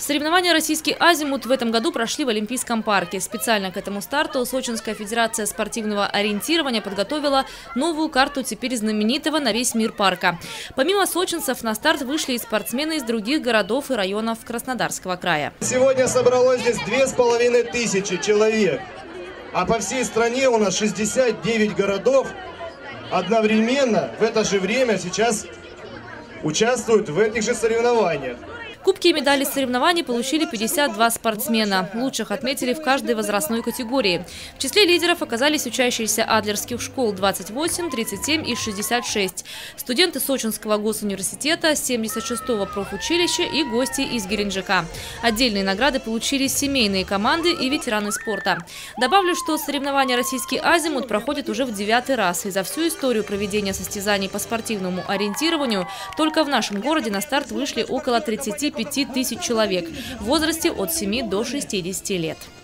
Соревнования «Российский азимут» в этом году прошли в Олимпийском парке. Специально к этому старту Сочинская федерация спортивного ориентирования подготовила новую карту теперь знаменитого на весь мир парка. Помимо сочинцев на старт вышли и спортсмены из других городов и районов Краснодарского края. Сегодня собралось здесь 2500 человек, а по всей стране у нас 69 городов одновременно в это же время сейчас участвуют в этих же соревнованиях. Кубки и медали соревнований получили 52 спортсмена. Лучших отметили в каждой возрастной категории. В числе лидеров оказались учащиеся адлерских школ 28, 37 и 66, студенты Сочинского госуниверситета, 76-го профучилища и гости из Геленджика. Отдельные награды получили семейные команды и ветераны спорта. Добавлю, что соревнования «Российский азимут» проходят уже в 9-й раз. И за всю историю проведения состязаний по спортивному ориентированию только в нашем городе на старт вышли около 35 тысяч человек в возрасте от 7 до 60 лет.